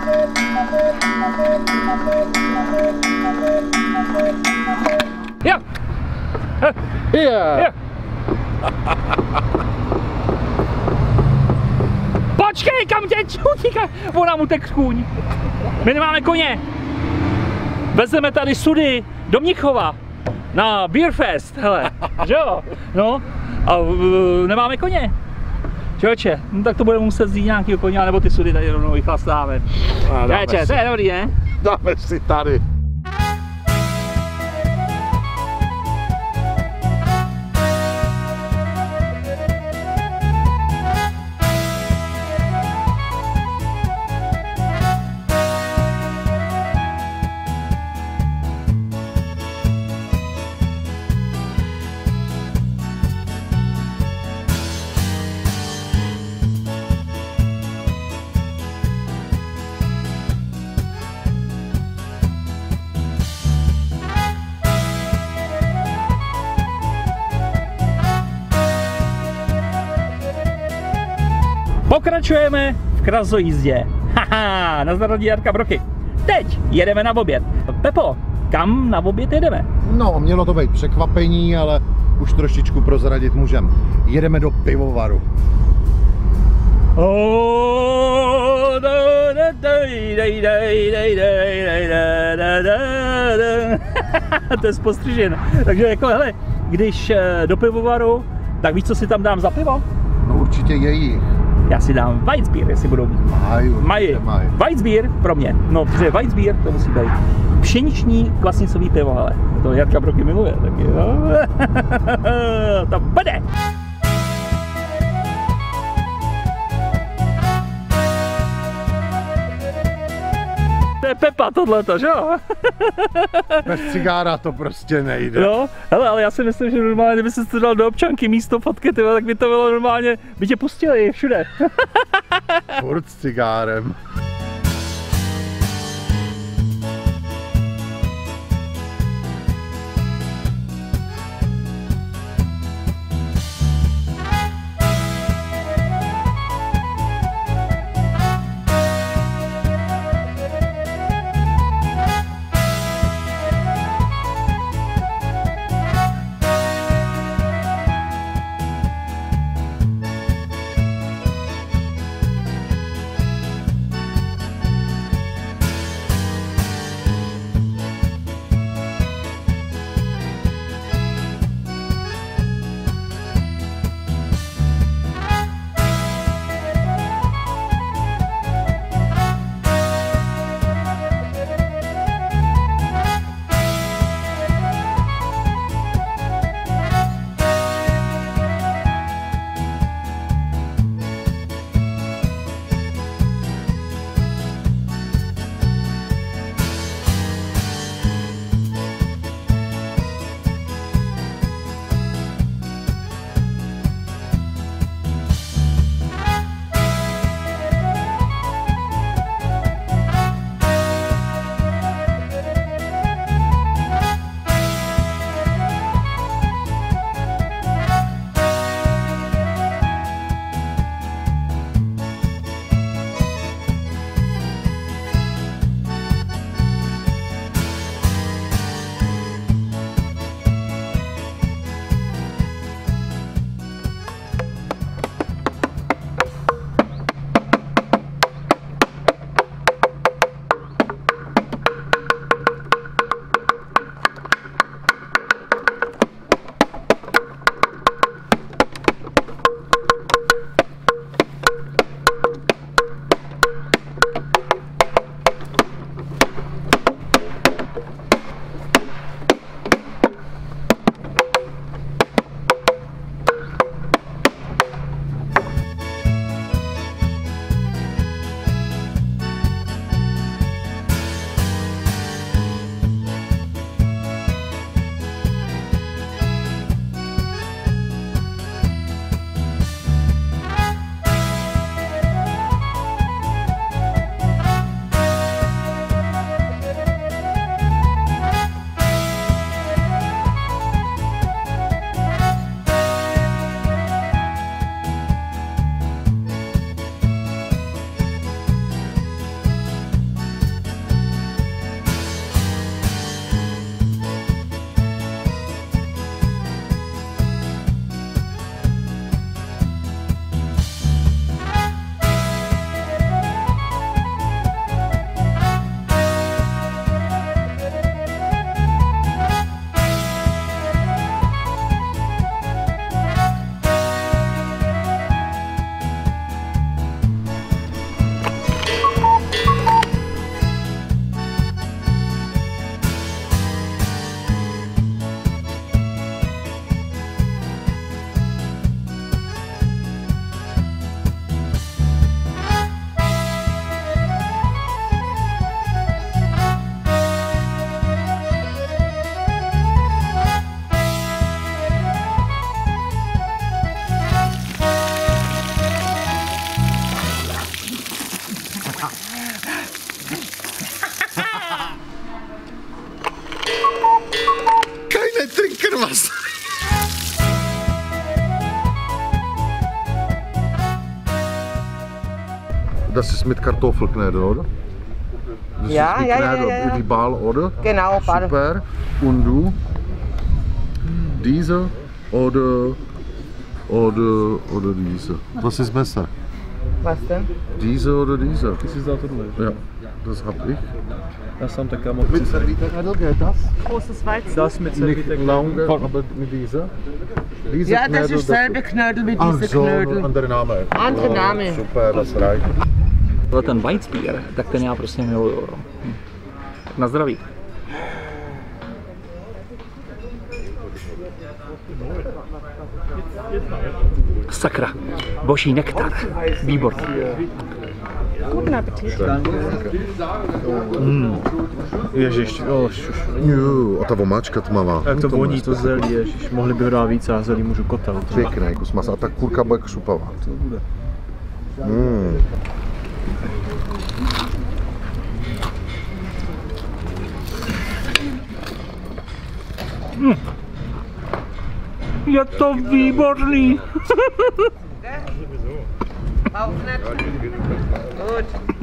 Jo! Yeah. Jo! Počkej, kam tě utíká? Ona mu tek kůň. My nemáme koně. Vezeme tady sudy do Mnichova na Beerfest, hele, že jo? No, a nemáme koně. Čověče, no tak to budeme muset vzít nějakýho koně, nebo ty sudy tady rovnou vychlastáme. Čověče, to je dobrý, ne? Dáme si tady. Pokračujeme v krasojízdě. Haha, na zdraví Jarka Broky. Teď jedeme na oběd. Pepo, kam na oběd jedeme? No, mělo to být překvapení, ale už trošičku prozradit můžem. Jedeme do pivovaru. To je postřižen. Takže jako hele, když do pivovaru, tak víš, co si tam dám za pivo? No určitě jejich. Já si dám Weissbier, jestli budou mít. Mají. Weissbier pro mě. No, protože Weissbier to musí být. Pšeniční kvasnicový pivo, hele. To Jarka Broky miluje, taky jo. To bude. To je Pepa tohleto, že jo? Bez cigára to prostě nejde. No, hele, ale já si myslím, že normálně, kdyby se to dal do občanky místo fotky, tyhle, tak by to bylo normálně, by tě pustili všude. Furt s cigárem. Das ist mit Kartoffelknödel, oder? Das Ja, ist die ja, ja, Knödel, ja, ja. Die Ball, oder? Genau, Ball. Super. Und du? Diese oder diese? Was ist besser? Was denn? Diese oder diese? Das ist auch der Ja, das hab ich. Das haben der Kammer. Mit Serviettenknödel geht das? Großes Weizen. Das mit Nicht Serviette. lange, aber mit dieser? Diese Ja, das Knödel, ist selbe Knödel wie Ach diese so, Knödel. andere Name. Andere Name. Super, das reicht. Ale ten Weizbier, tak ten já prostě miluju. Tak na zdraví. Sakra, boží nektar, výborný. Guten Appetit. Ježiš, Jo, a ta vomáčka tmavá. jak to voní, to zelí, ježiš. Mohli by ho dát víc a zelí můžu kotel. Pěkný kus masa. A ta kurka bude křupavá. To bude. Je to výborný. Gut.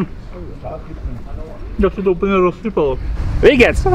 Jak se to úplně rozsypalo. Vigec!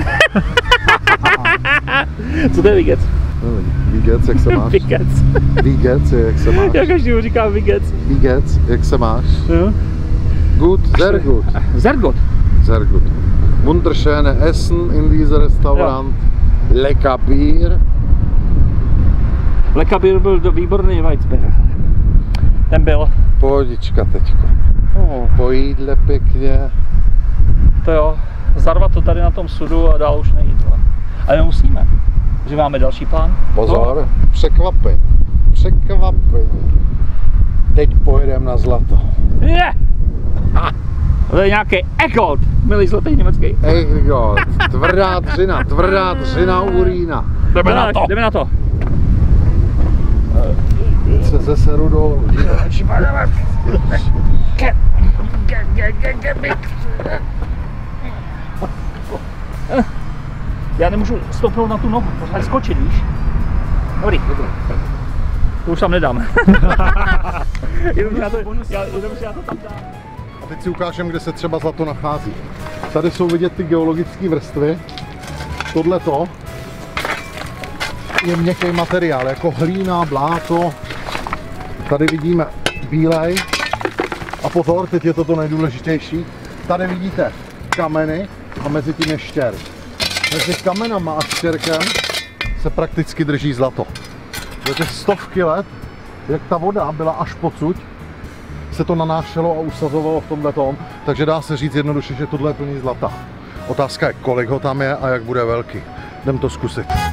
Co to je vigec? Vigec, jak se máš? Vigec. Vigec, jak se máš? Já každému říkám vigec. Vigec, jak se máš? Jo. Gut, sehr gut. Sehr gut. Sehr gut. Wunderschöne Essen in diesem Restaurant. Lecker Bier. Lekabir byl výborný Weizbier. Ten byl. Pohodička teďko. Po jídle pěkně. To jo, zarvat to tady na tom sudu a dál už nejít. Ale musíme, že máme další plán. Pozor, překvapení. Překvapení. Teď pojedeme na zlato. Je! To je nějaký Egold, milý zlatý německý. Egold, tvrdá dřina urína. Jdeme na to. Jdeme na to. Se zeseru dolů. Já nemůžu stoupnout na tu nohu, pořád skočit, víš? Dobrý. To už tam nedám. Jenom já to tam dám. A teď si ukážeme, kde se třeba zlato nachází. Tady jsou vidět ty geologické vrstvy. Tohleto je měkký materiál, jako hlína, bláto. Tady vidíme bílej. A pozor, teď je to nejdůležitější. Tady vidíte kameny a mezi tím je štěrk. Mezi kamenama a štěrkem se prakticky drží zlato. Za těch stovky let, jak ta voda byla až pocud, se to nanášelo a usazovalo v tomhle tom, takže dá se říct jednoduše, že tohle je plný zlata. Otázka je, kolik ho tam je a jak bude velký. Jdem to zkusit.